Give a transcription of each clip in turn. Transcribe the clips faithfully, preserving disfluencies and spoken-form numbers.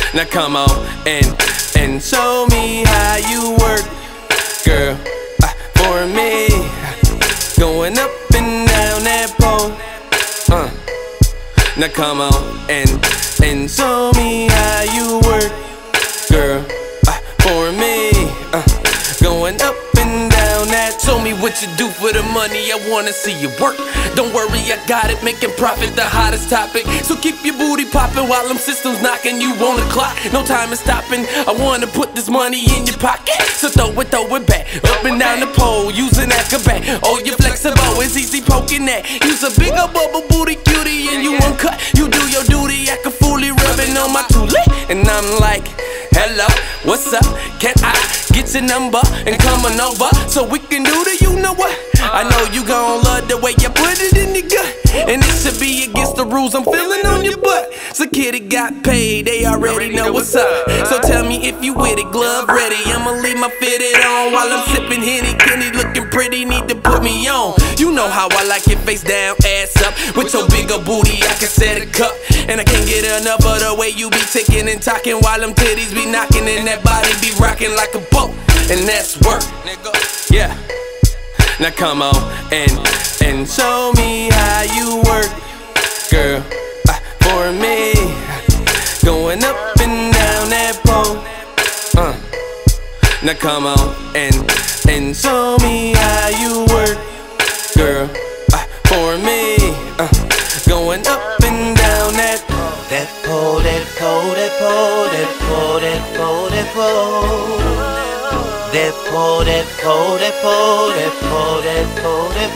Now come on and and show me how you work, girl, uh, for me. Going up and down that pole. Uh. Now come on and and show me how you work, girl, uh, for me. Uh. Going up and down that. Show me what you do for the money. I wanna see you work. Don't worry, I got it. Making profit the hottest topic. So keep your booty popping while them systems knocking you on the clock. No time is stopping. I wanna put this money in your pocket. So throw it, throw it back, up and down the pole, using acrobat. Oh, you're flexible, it's easy poking that. Use a bigger bubble booty cutie and you won't cut. You do your duty, I can fully rubbing on my toolie. And I'm like, hello, what's up? Can I get your number and come on over so we can do the you know what? I know you gon' love the way you put it in your gut, and it should be against the rules I'm feeling on your butt. So kitty got paid, they already know what's up. So tell me if you with it, glove ready. I'ma leave my fitted on while I'm sipping Henny. Kenny looking pretty, need to put me on. You know how I like it, face down, ass up. With your bigger booty, I can set a cup. And I can't get enough of the way you be ticking and talking while them titties be knocking and that body be rocking like a boat. And that's work, nigga. Yeah. Now come on and and show me how you work, girl, uh, for me. Going up and down that pole. Uh. Now come on and and show me how you work, girl, uh, for me. Uh. Going up and down that that pole, that pole, that pole, that pole, that pole, that pole. That pole, that pole, that pole, that pole, that pole, that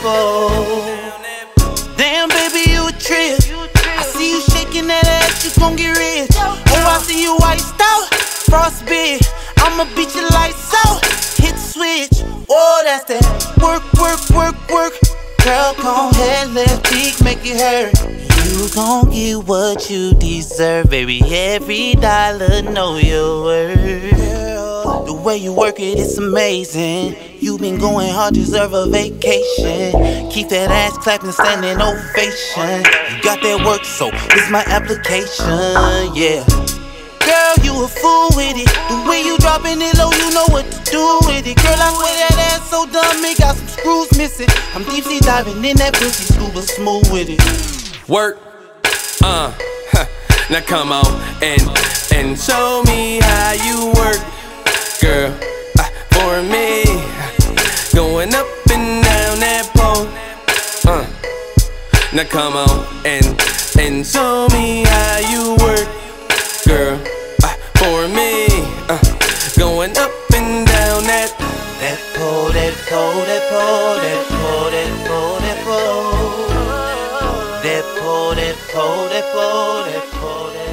pole. Damn, baby, you a trip. I see you shaking that ass, you gon' get rich. Oh, I see you iced out, frostbit. I'ma beat your lights out, hit switch. Oh, that's that work, work, work, work. Girl, gon' head, left cheek, make it hurt. You gon' get what you deserve, baby. Every dollar know your worth. The way you work it, it's amazing. You been going hard, deserve a vacation. Keep that ass clapping, standing ovation. You got that work, so it's my application, yeah. Girl, you a fool with it. The way you dropping it low, you know what to do with it. Girl, I swear that ass so dumb, it got some screws missing. I'm deep sea diving in that pussy, scuba smooth with it. Work, uh, huh. Now come on and and show me how you work, girl, uh, for me. Going up and down that pole. Uh. Now come on and and show me how you work, girl, uh, for me. Uh. Going up and down that that pole, that pole, that pole, that pole, that pole, that pole. That pole, that pole, that pole, that pole, that